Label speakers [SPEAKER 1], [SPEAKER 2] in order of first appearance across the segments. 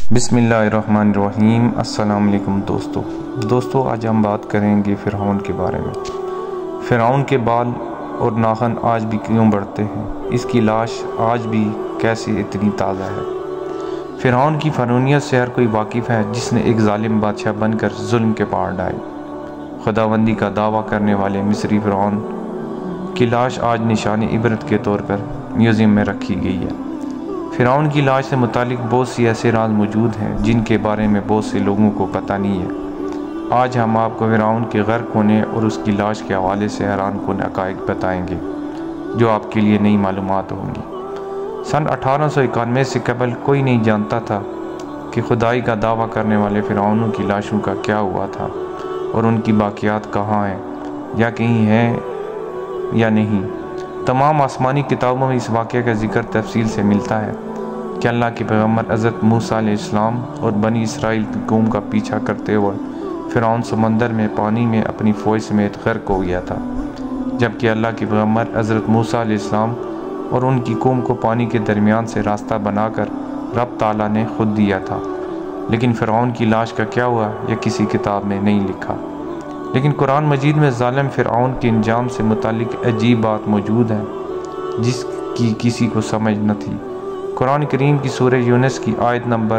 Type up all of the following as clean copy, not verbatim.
[SPEAKER 1] بسم اللہ الرحمن الرحیم۔ السلام علیکم دوستو آج ہم بات کریں گے فرعون کے بارے میں۔ فرعون کے بال اور ناخن آج بھی کیوں بڑھتے ہیں؟ اس کی لاش آج بھی کیسے اتنی تازہ ہے؟ فرعون کی فرعونیت سے ہر کوئی واقف ہے، جس نے ایک ظالم بادشاہ بن کر ظلم کے پہاڑ ڈھائے۔ خداوندی کا دعویٰ کرنے والے مصری فرعون کی لاش آج نشان عبرت کے طور پر میوزیم میں رکھی گئی ہے۔ فرعون کی لاش سے متعلق بہت سی ایسے راز موجود ہیں جن کے بارے میں بہت سے لوگوں کو پتہ نہیں ہے۔ آج ہم آپ کو فرعون کے غرق ہونے اور اس کی لاش کے حوالے سے حیران کن حقائق بتائیں گے جو آپ کے لیے نئی معلومات ہوں گی۔ سن 1891 سے قبل کوئی نہیں جانتا تھا کہ خدائی کا دعویٰ کرنے والے فرعونوں کی لاشوں کا کیا ہوا تھا اور ان کی باقیات کہاں ہیں، یا کہیں ہیں یا نہیں۔ تمام آسمانی کتابوں میں اس واقعے کا ذکر تفصیل سے ملتا ہے کہ اللہ کے پیغمبر حضرت موسیٰ علیہ السلام اور بنی اسرائیل کی قوم کا پیچھا کرتے ہوئے فرعون سمندر میں پانی میں اپنی فوج سمیت غرق ہو گیا تھا، جبکہ اللہ کے پیغمبر حضرت موسیٰ علیہ السلام اور ان کی قوم کو پانی کے درمیان سے راستہ بنا کر رب تعالیٰ نے خود دیا تھا۔ لیکن فرعون کی لاش کا کیا ہوا یہ کسی کتاب میں نہیں لکھا۔ لیکن قرآن مجید میں ظالم فرعون کے انجام سے متعلق عجیب بات موجود ہے جس کی کسی کو سمجھ نہ تھی۔ قرآن کریم کی سورہ یونس کی آیت نمبر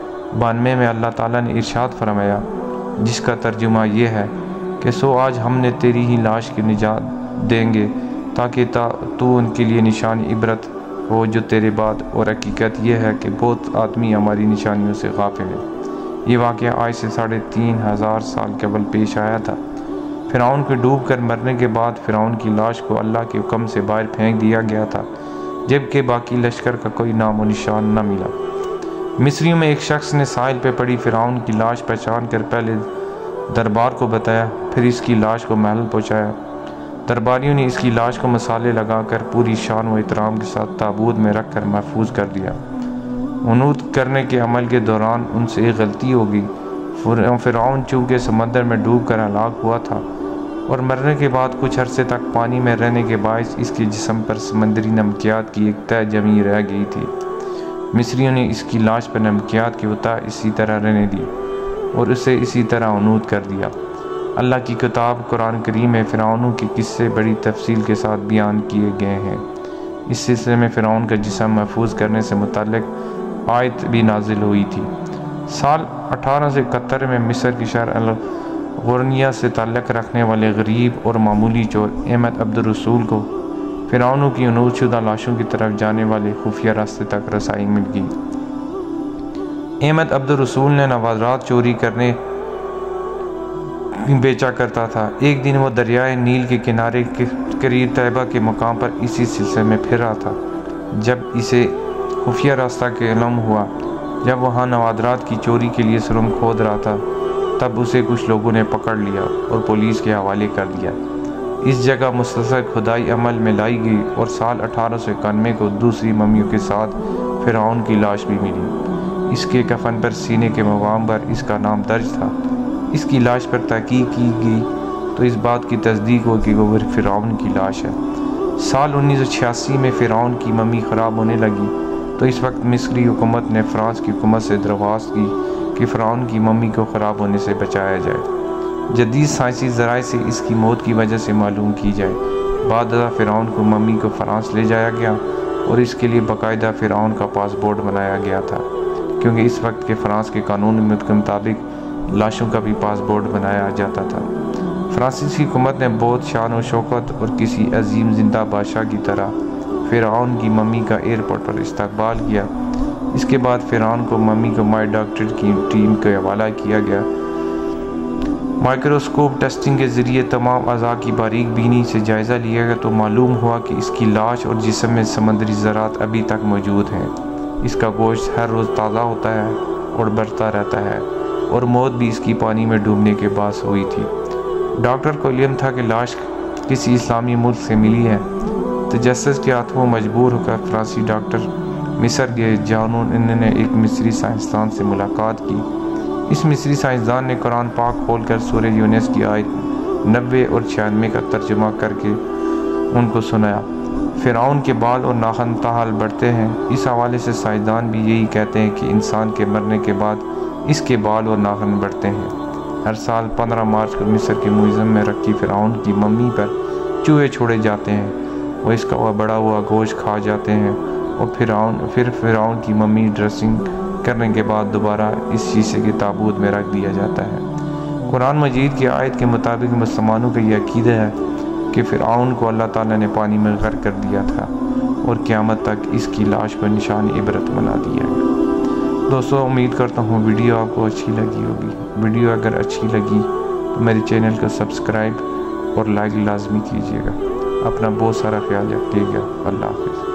[SPEAKER 1] 92 میں اللہ تعالیٰ نے ارشاد فرمایا، جس کا ترجمہ یہ ہے کہ سو آج ہم نے تیری ہی لاش کی نجات دیں گے تاکہ تو ان کے لیے نشان عبرت ہو جو تیرے بعد، اور حقیقت یہ ہے کہ بہت آدمی ہماری نشانیوں سے غافل ہیں۔ یہ واقعہ آج سے 3500 سال قبل پیش آیا تھا۔ فرعون کے ڈوب کر مرنے کے بعد فرعون کی لاش کو اللہ کے حکم سے باہر پھینک دیا گیا تھا، جبکہ باقی لشکر کا کوئی نام و نشان نہ ملا۔ مصریوں میں ایک شخص نے ساحل پہ پڑی فرعون کی لاش پہچان کر پہلے دربار کو بتایا، پھر اس کی لاش کو محل پہنچایا۔ درباریوں نے اس کی لاش کو مسالے لگا کر پوری شان و احترام کے ساتھ تابوت میں رکھ کر محفوظ کر دیا۔ عنود کرنے کے عمل کے دوران ان سے ایک غلطی ہو گئی۔ فرعون چونکہ سمندر میں ڈوب کر ہلاک ہوا تھا اور مرنے کے بعد کچھ عرصے تک پانی میں رہنے کے باعث اس کے جسم پر سمندری نمکیات کی ایک تہ جمی رہ گئی تھی۔ مصریوں نے اس کی لاش پر نمکیات کی تہ اسی طرح رہنے دی اور اسے اسی طرح عنود کر دیا۔ اللہ کی کتاب قرآن کریم میں فرعونوں کے قصے بڑی تفصیل کے ساتھ بیان کیے گئے ہیں۔ اس سلسلے میں فرعون کا جسم محفوظ کرنے سے متعلق آیت بھی نازل ہوئی تھی۔ سال 1871 میں مصر کی شہر الغرنیہ سے تعلق رکھنے والے غریب اور معمولی چور احمد عبدالرسول کو فرعونوں کی عنود شدہ لاشوں کی طرف جانے والے خفیہ راستے تک رسائی مل گئی۔ احمد عبدالرسول نے نوادرات چوری کرنے بیچا کرتا تھا۔ ایک دن وہ دریائے نیل کے کنارے کے قریب طیبہ کے مقام پر اسی سلسلے میں پھر رہا تھا جب اسے خفیہ راستہ کا علم ہوا۔ جب وہاں نوادرات کی چوری کے لیے سرنگ کھود رہا تھا تب اسے کچھ لوگوں نے پکڑ لیا اور پولیس کے حوالے کر دیا۔ اس جگہ مسلسل کھدائی عمل میں لائی گئی اور سال 1891 کو دوسری ممیوں کے ساتھ فرعون کی لاش بھی ملی۔ اس کے کفن پر سینے کے مقام پر اس کا نام درج تھا۔ اس کی لاش پر تحقیق کی گئی تو اس بات کی تصدیق ہو کہ وہ فرعون کی لاش ہے۔ سال 1986 میں فرعون کی ممی خراب ہونے لگی تو اس وقت مصری حکومت نے فرانس کی حکومت سے درخواست کی کہ فرعون کی ممی کو خراب ہونے سے بچایا جائے، جدید سائنسی ذرائع سے اس کی موت کی وجہ سے معلوم کی جائے۔ بعد ازاں فرعون کو ممی کو فرانس لے جایا گیا اور اس کے لیے باقاعدہ فرعون کا پاسپورٹ بنایا گیا تھا، کیونکہ اس وقت کے فرانس کے قانون کے مطابق لاشوں کا بھی پاسپورٹ بنایا جاتا تھا۔ فرانسیسی حکومت نے بہت شان و شوکت اور کسی عظیم زندہ بادشاہ کی طرح فرعون کی ممی کا ایئرپورٹ پر استقبال کیا۔ اس کے بعد فرعون کو ممی کو ماہر ڈاکٹر کی ٹیم کے حوالہ کیا گیا۔ مائکروسکوپ ٹیسٹنگ کے ذریعے تمام اعضاء کی باریک بینی سے جائزہ لیا گیا تو معلوم ہوا کہ اس کی لاش اور جسم میں سمندری ذرات ابھی تک موجود ہیں۔ اس کا گوشت ہر روز تازہ ہوتا ہے اور بڑھتا رہتا ہے، اور موت بھی اس کی پانی میں ڈوبنے کے باعث ہوئی تھی۔ ڈاکٹر کو علم تھا کہ لاش کسی اسلامی ملک سے ملی ہے۔ تجسس کے ہاتھوں مجبور ہو کر فرانسی ڈاکٹر مصر گئے جہاں انہوں نے ایک مصری سائنسدان سے ملاقات کی۔ اس مصری سائنسدان نے قرآن پاک کھول کر سورہ یونس کی آیت 90 اور 96 کا ترجمہ کر کے ان کو سنایا۔ فرعون کے بال اور ناخن تاحال بڑھتے ہیں۔ اس حوالے سے سائنسدان بھی یہی کہتے ہیں کہ انسان کے مرنے کے بعد اس کے بال اور ناخن بڑھتے ہیں۔ ہر سال 15 مارچ کو مصر کے میوزیم میں رکھی فرعون کی ممی پر چوہے چھوڑے جاتے ہیں، وہ اس کا بڑا ہوا گوشت کھا جاتے ہیں اور پھر فرعون کی ممی ڈریسنگ کرنے کے بعد دوبارہ اس شیشے کے تابوت میں رکھ دیا جاتا ہے۔ قرآن مجید کی آیت کے مطابق مسلمانوں کا یہ عقیدہ ہے کہ فرعون کو اللہ تعالیٰ نے پانی میں غرق کر دیا تھا اور قیامت تک اس کی لاش کو نشان عبرت بنا دیا ہے۔ دوستو، امید کرتا ہوں ویڈیو آپ کو اچھی لگی ہوگی۔ ویڈیو اگر اچھی لگی تو میرے چینل کو سبسکرائب اور لائک لازمی کیجیے گا۔ اپنا بہت سارا خیال رکھیے گا۔ اللہ حافظ۔